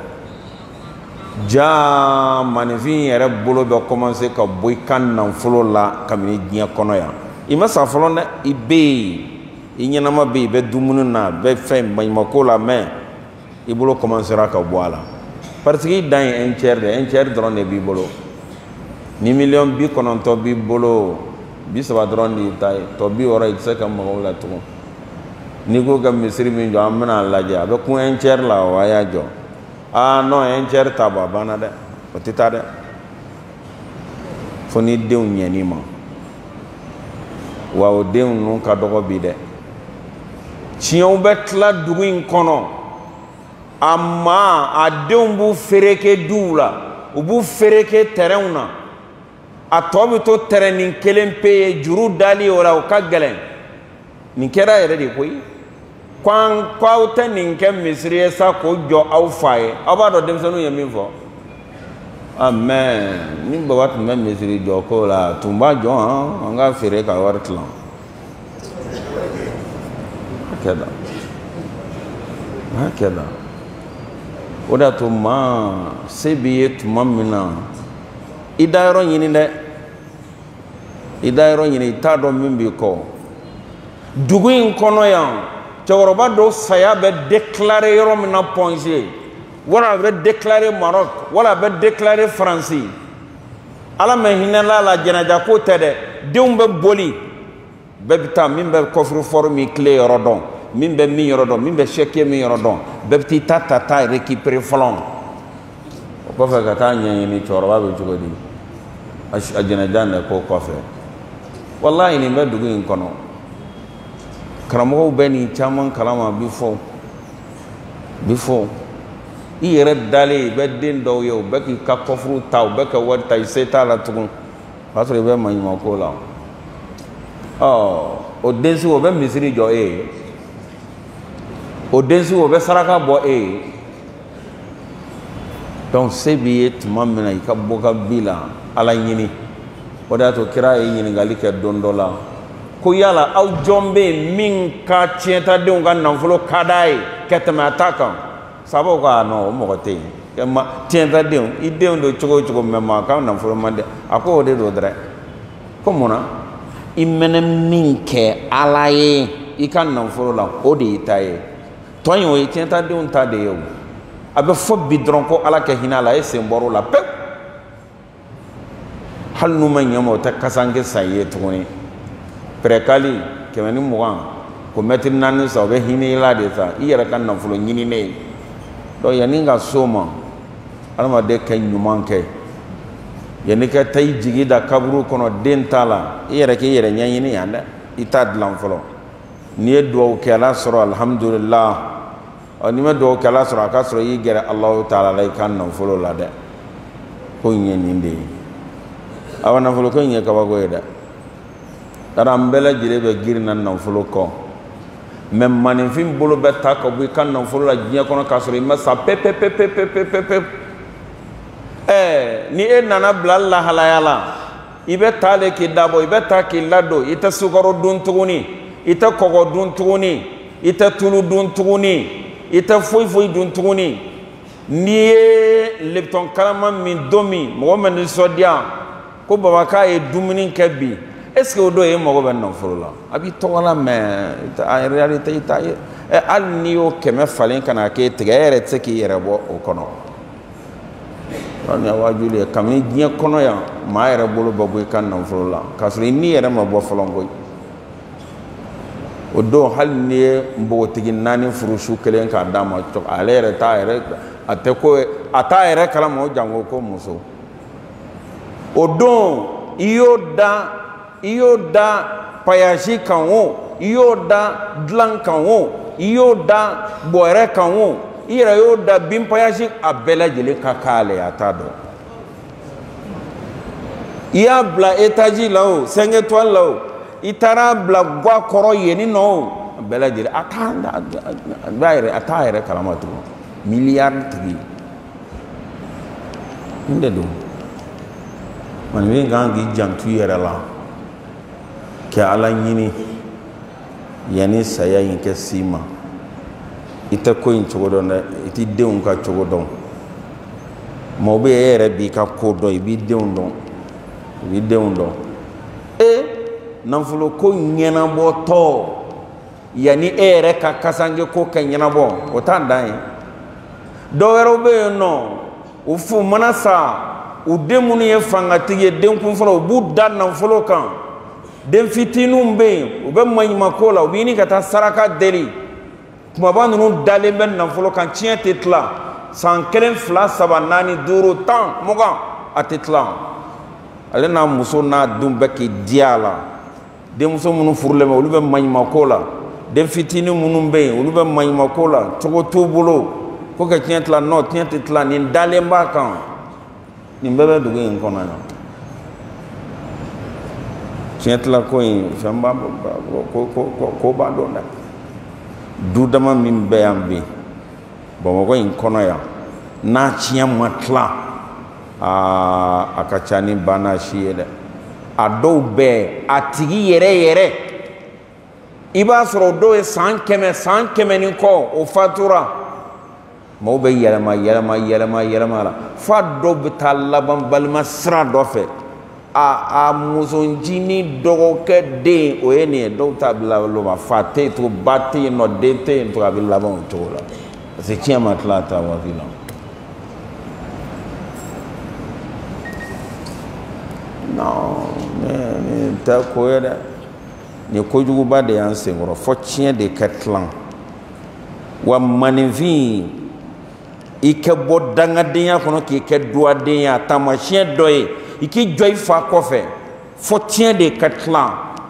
ja maninfin yɛrɛ bolo bɛ commencer ka bɔ i ka nafolo la kabini diɲɛ kɔnɔ yan i ma sa fɔlɔ dɛ i bɛ yen i ɲɛnama bɛ yen i bɛ dumuni na i bɛ fɛn maɲumako la mais i bolo commencera ka bɔ a la parce que i dan ye 1/3 de 1/3 dɔrɔn de b'i bolo ni 90,000 b'i bolo 30 dɔrɔn de y'i ta ye tɔ 60 i tɛ se ka maga o la tugun n'i ko ka misiri min jɔ an bɛna a lajɛ a bɛ kun 1/3 la o a y'a jɔ non 1/3 ta bɔ a banna dɛ o tɛ taa dɛ fo ni denw ɲɛn'i ma wa o denw ninnu ka dɔgɔ bi dɛ tiɲɛw bɛ tila dugu in kɔnɔ a denw b'u fereke duw la u b'u fereke terrainw na a tɔ bɛ to terrain kelen pe ye juru dali o la o ka gɛlɛn nin kɛra yɛrɛ de koyi k'aw tɛ nin kɛ misiri ye sa k'o jɔ aw fa ye aw b'a dɔn denmisɛnninw ye min fɔ mais ni baba tun bɛ misiri jɔ ko la tun b'a jɔ an ka feere ka wari tilan hakɛda o de y'a to maa se b'i ye tuma min na i da yɔrɔ ɲini dɛ ida yɔrɔ ɲini i t'a dɔn min b'i kɔ dugu in kɔnɔ yan cɛkɔrɔba dɔ saya bɛ déclarer yɔrɔ min na Ponge wala a bɛ déclarer Maroc wala a bɛ déclarer Faransi ala mɛ hinɛla la jɛnɛja ko tɛ dɛ denw bɛ boli bɛɛ bɛ taa min bɛ coffre-fort min clé yɔrɔ dɔn min bɛ min yɔrɔ dɔn min bɛ chèque min yɔrɔ dɔn bɛɛ bɛ t'i ta récupérer fɔlɔ o kɔfɛ ka taa ɲɛɲini cɛkɔrɔba bɛ cogo di a jɛnɛja ne ko kɔfɛ wallahi nin bɛ dugu in kɔnɔ karamɔgɔw bɛ nin caman kalama bi fɔ i yɛrɛ dalen i bɛ den dɔw ye u bɛ k'i ka kɔfuru ta u bɛ ka wari ta i se t'a la tugun o y'a sɔrɔ i bɛ maɲumanko la o densi o bɛ misiri jɔ e ye o densi o bɛ saraka bɔ e ye donc se b'i ye tuma min na i ka bɔ ka bi la ala ɲini o de y'a to kira ye ɲininkali kɛ don dɔ la ko yala aw jɔn bɛ yen min ka tiɲɛtadenw ka nafolo ka d'a ye ka tɛmɛ a ta kan sababu ko non o mɔgɔ tɛ yen tiɲɛtadenw i denw don cogo o cogo mɛ maa ka nafolo man di a ko o de don dɛrɛ ko mun na i mɛnɛ min kɛ ala ye i ka nafolo la o de y'i ta ye tɔ in o ye tiɲɛtadenw ta de ye o a bɛ fɔ bi dɔrɔn ko ala ka hinɛ a la e sen bɔr'o la pewu hali n'u ma ɲɛ ma o tɛ kasange san i ye tuguni pɛrɛkali 120 ko mɛtiri 4 san o bɛ hinɛ i la de sa i yɛrɛ ka nafolo ɲininen ye donc yanni ka s'o ma adamaden ka ɲuman kɛ yanni ka taa i jigi da kaburu kɔnɔ den t'a la i yɛrɛ k'i yɛrɛ ɲɛɲini yan dɛ i t'a dilan fɔlɔ n'i ye duwawu kɛ ala sɔrɔ alhamdulillah n'i ma duwawu kɛ ala sɔrɔ a ka sɔrɔ i y'i gɛrɛ alahu taala la i ka nafolo la dɛ ko in ye nin de ye awa nafolo ko in ye kabako ye dɛ tara an bɛɛ lajɛlen bɛ girinna nafolo kɔ mɛ maninfin bolo bɛ ta ka bɔ i ka nafolo la diɲɛ kɔnɔ k'a sɔrɔ i ma sa pepepepepepepepe ni e nana bila lahalaya la i bɛ taa le k'i dabɔ i bɛ taa k'i ladon i tɛ sukaro dun tuguni i tɛ kɔgɔ dun tuguni i tɛ tulu dun tuguni i tɛ foyi foyi dun tuguni n'i ye Lipton kalama min don min mɔgɔ min nisɔndiya ko baba k'a ye dumuni kɛ bi est-ce que o don e mago bɛ nafolo la a b'i tɔgɔ la mais en réalité i t'a ye hali n'i y'o 100 falen ka na k'e tigɛ e yɛrɛ tɛ se k'i yɛrɛ bɔ o kɔnɔ nin ye wajibi ye kabini diɲɛ kɔnɔ yan maa yɛrɛ bolo bɛ bɔ i ka nafolo la k'a sɔrɔ i n'i yɛrɛ ma bɔ fɔlɔ koyi o don hali n'i ye npogotigi 4 furu su kelen k'a d'a ma ale yɛrɛ t'a yɛrɛ a tɛ ko a t'a yɛrɛ kalama o jango ko muso o don i y'o da payasi kan o i y'o da dilan kan o i y'o da bɔrɛ kan o i yɛrɛ y'o da bin payasi a bɛɛ lajɛlen ka k'ale a t'a dɔn i y'a bila étage la o 5 étoiles la o i taara bila ga kɔrɔ yenni nɔ o a bɛɛ lajɛlen a t'a yɛrɛ kalama tugun miliyari tigi nin de don maninfin kan k'i janto i yɛrɛ la kɛ ala ɲini yanni saya in kɛ s'i ma i tɛ ko in cogo dɔn dɛ i t'i denw ka cogo dɔn mɔgɔ bɛ e yɛrɛ b'i ka ko dɔn i b'i denw dɔn nafolo ko ɲɛnabɔtɔ yanni e yɛrɛ ka kasange ko kɛ ɲɛnabɔ o t'a dan ye dɔw wɛrɛw bɛ yen nɔ u fu mana sa u den minnu ye fangatigi ye den kun fɔlɔ u b'u da nafolo kan den fitininw bɛ yen u bɛ maɲumako la u bɛ ɲini ka taa saraka deli kumaba ninnu dalen bɛ nafolo kan tiɲɛ tɛ tila san 1 2 3 4 5 10 20 a tɛ tila ale n'a muso n'a denw bɛ k'i di a la denmuso minnu furulen bɛ olu bɛ maɲumako la den fitinin minnu bɛ yen olu bɛ maɲumako la cogo t'u bolo ko ka tiɲɛ tila non tiɲɛ tɛ tila nin dalen b'a kan nin bɛɛ bɛ dugu in kɔnɔ yan tiɲɛ tila ko in fɛn b'a ko b'a dɔn dɛ du dama min bɛ yan bi Bamakɔ in kɔnɔ yan n'a tiɲɛ ma tila a ka ca ni banna si ye dɛ a dɔw bɛɛ a tigi yɛrɛ i b'a sɔrɔ o dɔw ye san 100 ni kɔ o fatura mɔgɔw bɛ yɛlɛma la f'a dɔw bɛ taa laban balima sira dɔ fɛ a musonjini dɔgɔkɛ den o ye nin ye dɔw t'a bila loma fa tɛ yen to ba tɛ yen nɔ den tɛ yen to a bɛ laban o cogo la parce que tiɲɛ ma tila a ta waati la. non nin tɛ ko ye dɛ nin kojuguba de y'an senkɔrɔ fɔ tiɲɛ de ka tilan wa maninfin i kɛ bɔ dangadenya kɔnɔ k'i kɛ duwadenya taamasiyɛn dɔ ye i k'i jɔ i fa kɔfɛ fɔ tiɲɛ de ka tilan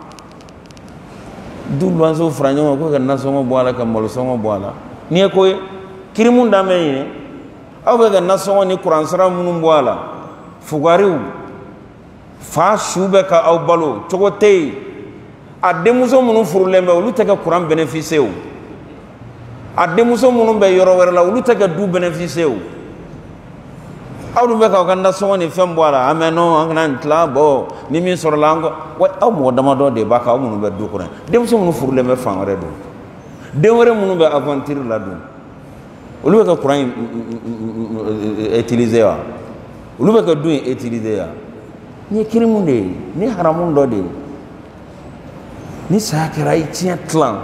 du luwansew fara ɲɔgɔn kan ko ka nasɔngɔ bɔ a la ka malosɔngɔ bɔ a la nin ye ko ye kirimu dan bɛ ɲini aw bɛ ka nasɔngɔ ni kuransara minnu bɔ a la fugariw fa su bɛ ka aw balo cogo tɛ yen a denmuso minnu furulen bɛ olu tɛ ka kuran bénéficier o a denmuso minnu bɛ yɔrɔ wɛrɛ la olu tɛ ka du bénéficier o aw dun bɛ k'aw ka nasɔngɔ ni fɛn bɔ a la an bɛ non an kana nin tilan bɔ ni min sɔrɔla an kɔ wa aw mɔgɔ damadɔ de b'a kan aw minnu bɛ du kɔnɔ denmuso minnu furulen bɛ fan wɛrɛ don den wɛrɛ minnu bɛ aventure la dun olu bɛ ka kuran utiliser wa olu bɛ ka du in utiliser wa ni ye kirimu de ye ni haramu dɔ de ye ni saya kɛra i tiɲɛ tilan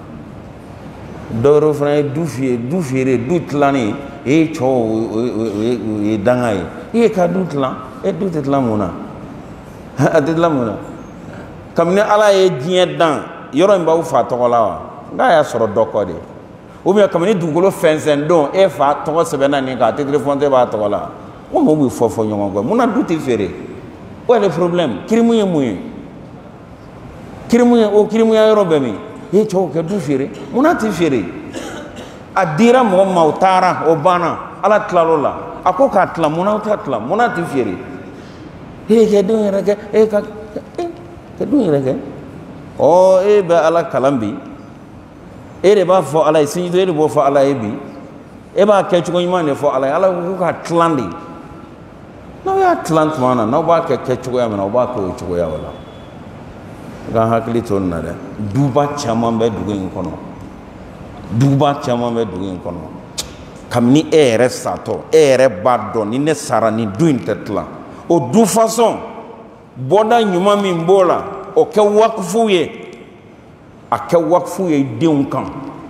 dɔwɛrɛ fana ye du feere du tilanni e ye cɛw o ye danga ye i ye ka du tilan du tɛ tilan mun na a tɛ tilan mun na kabini ala ye diɲɛ dan yɔrɔ in b'aw fa tɔgɔ la wa n'a y'a sɔrɔ dɔ kɔ de ou bien kabini dugukolo fɛnsɛn don e fa tɔgɔ sɛbɛnna nin kan titre foncier b'a tɔgɔ la o mɔgɔw bɛ fɔ ɲɔgɔn kɔ mun na du tɛ feere o ye le problème kirimu ye mun ye kirimu ye o kirimuya yɔrɔ bɛ min e cɛw kɛ du feere mun na tɛ feere a dira mɔgɔ ma o taara o banna ala tilal'o la a ko k'a tilan mun na t'a tilan mun na tɛ feere kɛ denw yɛrɛ kɛ ka denw yɛrɛ kɛ e bɛ ala kalan bi e de b'a fɔ ala ye sinji e de b'o fɔ ala ye bi e b'a kɛ cogo ɲuman de fɔ ala ye ala ko k'a tilan de n'aw y'a tilan tuma na n'aw b'a kɛ cogoya min na aw b'a kɛ o cogoya o la k'an hakili to nin na dɛ duba caman bɛ dugu in kɔnɔ duba caman bɛ dugu in kɔnɔ kabini e yɛrɛ satɔ e yɛrɛ b'a dɔn ni ne sara nin du in tɛ tilan o du façon bɔda ɲuman min b'o la o kɛ wakifu ye a kɛ wakifu ye denw kan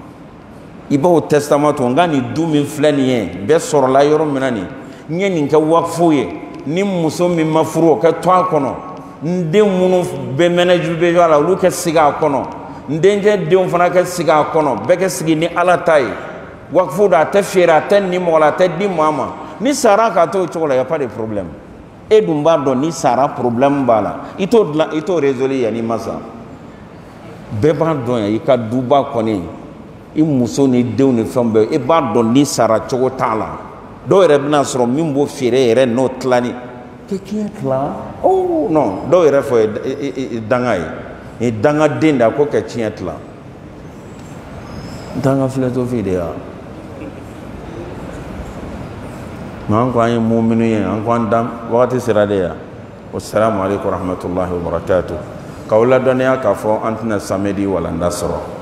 i b'o testament to nka nin du min filɛ nin ye bɛɛ sɔrɔla yɔrɔ min na nin n ye nin kɛ wakifu ye ni muso min ma furu o kɛ to a kɔnɔ n den minnu bɛ mɛnɛju bɛ jɔ a la olu kɛ sigi a kɔnɔ n denkɛ denw fana kɛ sigi a kɔnɔ bɛɛ kɛ sigi ni ala ta ye wakifu don a tɛ feere a tɛ ni mɔgɔ la a tɛ di maa ma ni sara k'a to o cogo la y a pas de problème e dun b'a dɔn ni sara problème b'a la i t'o dilan i t'o résoudre yanni i ma sa bɛɛ b'a dɔn yan i ka duba kɔni i muso ni denw ni fɛnw bɛɛ i b'a dɔn ni sara cogo t'a la dɔw yɛrɛ bɛna sɔrɔ min b'o feere yɛrɛ n'o tilani kɛ tilan oh non dɔw yɛrɛ fɔ ye danga ye dangaden de a ko kɛ tiɲɛ tilan danga philosophie de ya nka an ko an ye muminu ye an ko an dan wagati sera de ya wassalamu alaikum warahmatullahi wabarakatuh k'aw ladɔnniya k'a fɔ an tɛna samedi walanda sɔrɔ